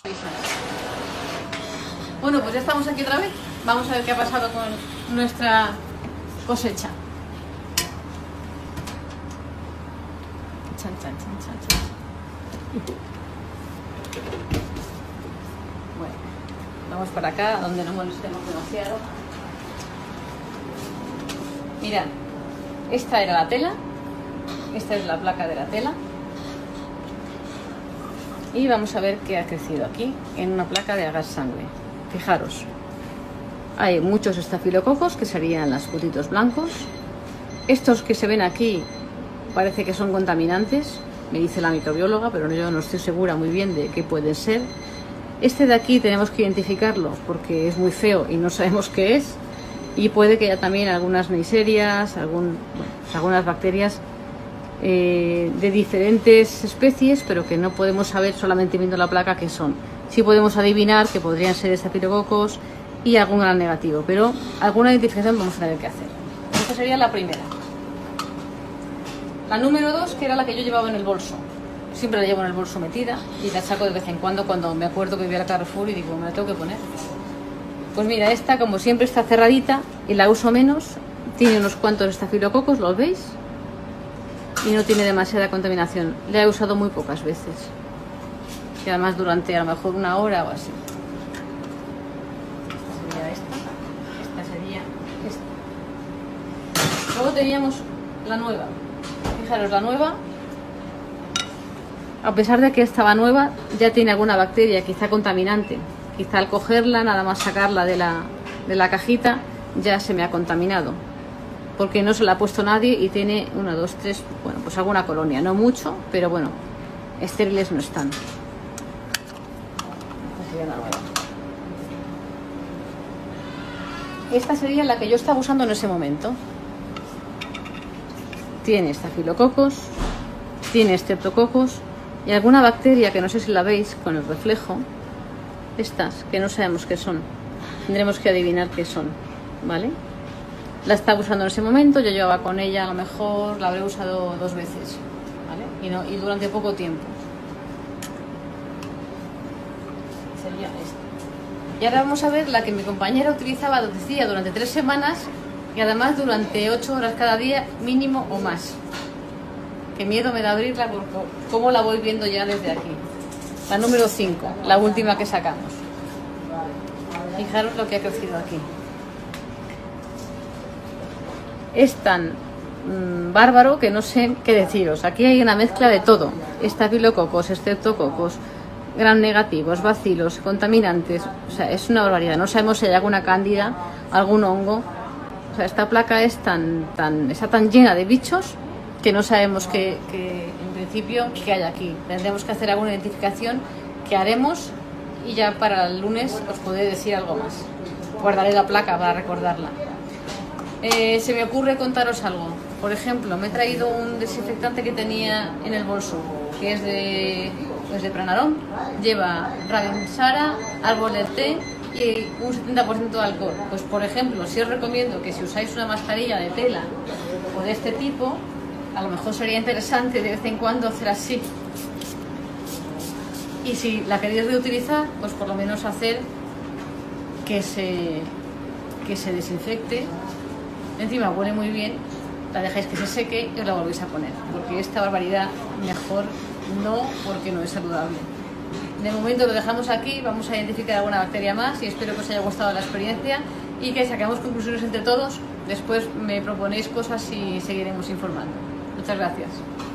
Bueno, pues ya estamos aquí otra vez. Vamos a ver qué ha pasado con nuestra cosecha. Chan, chan, chan, chan, chan. Bueno, vamos para acá, donde no molestemos demasiado. Mirad, esta era la tela. Esta es la placa de la tela. Y vamos a ver qué ha crecido aquí en una placa de agar sangre. Fijaros, hay muchos estafilococos que serían los puntitos blancos. Estos que se ven aquí parece que son contaminantes, me dice la microbióloga, pero yo no estoy segura muy bien de qué puede ser. Este de aquí tenemos que identificarlo porque es muy feo y no sabemos qué es. Y puede que haya también algunas neiserias, algunas bacterias de diferentes especies, pero que no podemos saber solamente viendo la placa qué son. Sí podemos adivinar que podrían ser estafilococos y algún gran negativo, pero alguna identificación vamos a tener que hacer. Esta sería la primera. La número 2, que era la que yo llevaba en el bolso. Siempre la llevo en el bolso metida y la saco de vez en cuando me acuerdo que voy al Carrefour y digo, me la tengo que poner. Pues mira, esta como siempre está cerradita y la uso menos. Tiene unos cuantos estafilococos, ¿los veis? Y no tiene demasiada contaminación. La he usado muy pocas veces. Y además durante a lo mejor una hora o así. Esta sería esta. Esta sería esta. Luego teníamos la nueva. Fijaros, la nueva, a pesar de que estaba nueva, ya tiene alguna bacteria, quizá contaminante. Quizá al cogerla, nada más sacarla de la cajita, ya se me ha contaminado. Porque no se la ha puesto nadie y tiene 1, 2, 3, bueno, pues alguna colonia. No mucho, pero bueno, estériles no están. Esta sería la nueva. Esta sería la que yo estaba usando en ese momento. Tiene estafilococos, tiene estreptococos y alguna bacteria que no sé si la veis con el reflejo. Estas, que no sabemos qué son. Tendremos que adivinar qué son, ¿vale? La estaba usando en ese momento, yo llevaba con ella, a lo mejor la habré usado 2 veces, ¿vale? Y durante poco tiempo. Sería esta. Y ahora vamos a ver la que mi compañera utilizaba, decía, durante 3 semanas y además durante 8 horas cada día, mínimo o más. Qué miedo me da abrirla porque cómo la voy viendo ya desde aquí. La número 5, la última que sacamos. Fijaros lo que ha crecido aquí. Es tan bárbaro que no sé qué deciros. Aquí hay una mezcla de todo. Estafilococos, estreptococos, gram negativos, bacilos, contaminantes. O sea, es una barbaridad. No sabemos si hay alguna cándida, algún hongo. O sea, esta placa está tan llena de bichos que no sabemos que en principio qué hay aquí. Tendremos que hacer alguna identificación que haremos y ya para el lunes os podré decir algo más. Guardaré la placa para recordarla. Se me ocurre contaros algo. Por ejemplo, me he traído un desinfectante que tenía en el bolso, que es de Pranarón. Lleva Rabinsara, árbol de té y un 70% de alcohol. Pues por ejemplo, si os recomiendo que si usáis una mascarilla de tela o de este tipo, a lo mejor sería interesante de vez en cuando hacer así. Y si la queréis reutilizar, pues por lo menos hacer que se desinfecte. Encima huele muy bien, la dejáis que se seque y os la volvéis a poner. Porque esta barbaridad mejor no, porque no es saludable. De momento lo dejamos aquí, vamos a identificar alguna bacteria más y espero que os haya gustado la experiencia y que saquemos conclusiones entre todos. Después me proponéis cosas y seguiremos informando. Muchas gracias.